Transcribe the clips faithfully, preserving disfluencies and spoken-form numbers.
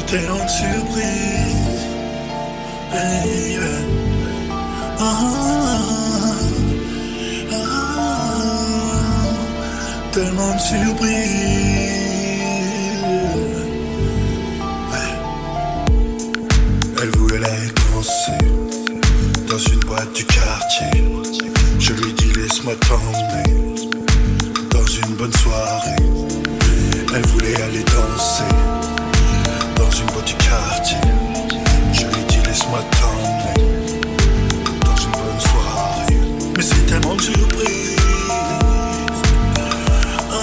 tellement de surprises, baby. Ah, ah, ah, tellement de surprises. Ouais. Elle voulait danser dans une boîte du quartier. Je lui dis laisse-moi t'emmener dans une bonne soirée. Elle voulait aller danser dans une boîte du quartier. Je lui dis laisse-moi t'emmener dans une bonne soirée. Mais c'est tellement de surprise. Ah,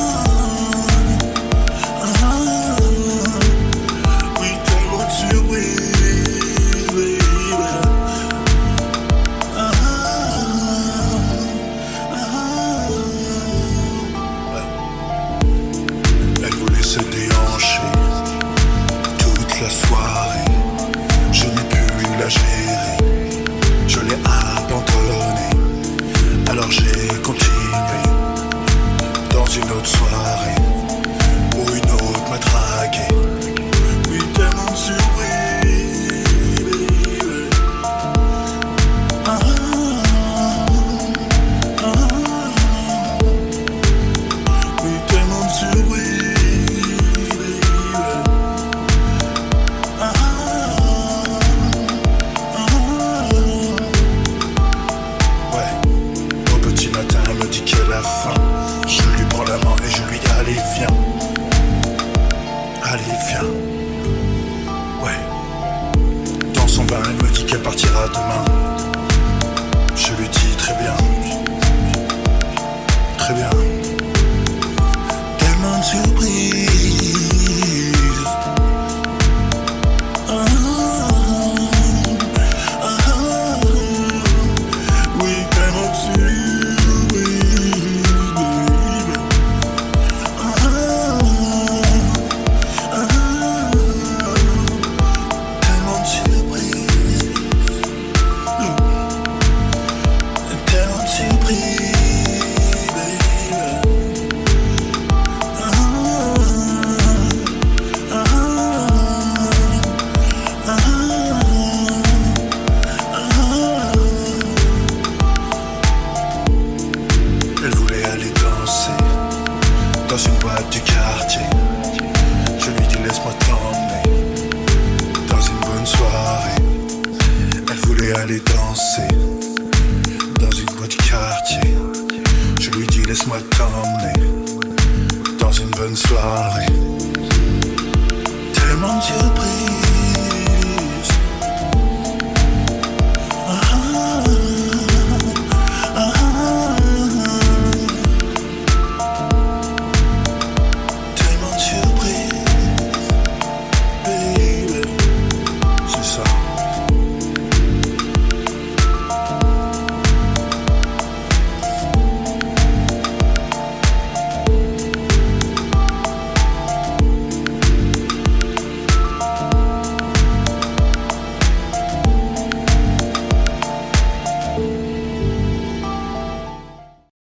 ah, ah, oui, tellement de surprise, baby. Ah, ah, ouais. Elle voulait se déhancher toute la soirée. Je n'ai pu la gérer, je l'ai abandonnée. Alors j'ai continué dans une autre soirée où une autre m'a dragué. Oui, tellement de surprises, baby. Ah, ah, ah, oui, tellement de surprises, baby. Ah, ouais. Au petit matin, elle me dit qu'elle a faim. Je lui prends la main et je lui dis allez viens, allez viens. Ouais. Dans son bain, elle me dit qu'elle partira demain. Je lui dis très bien, très bien. Tellement de surprises. Ah, ah, ah, oui, tellement de surprises, baby. Ah, ah, tellement de surprises. Tellement de surprises, baby. Ah, ah, ah, ah, ah. Elle voulait aller danser dans une boîte du quartier. Je lui dis laisse-moi t'emmener dans une bonne soirée. Elle voulait aller danser dans une boîte du quartier. Je lui dis laisse-moi t'emmener dans une bonne soirée. Tellement de surprises.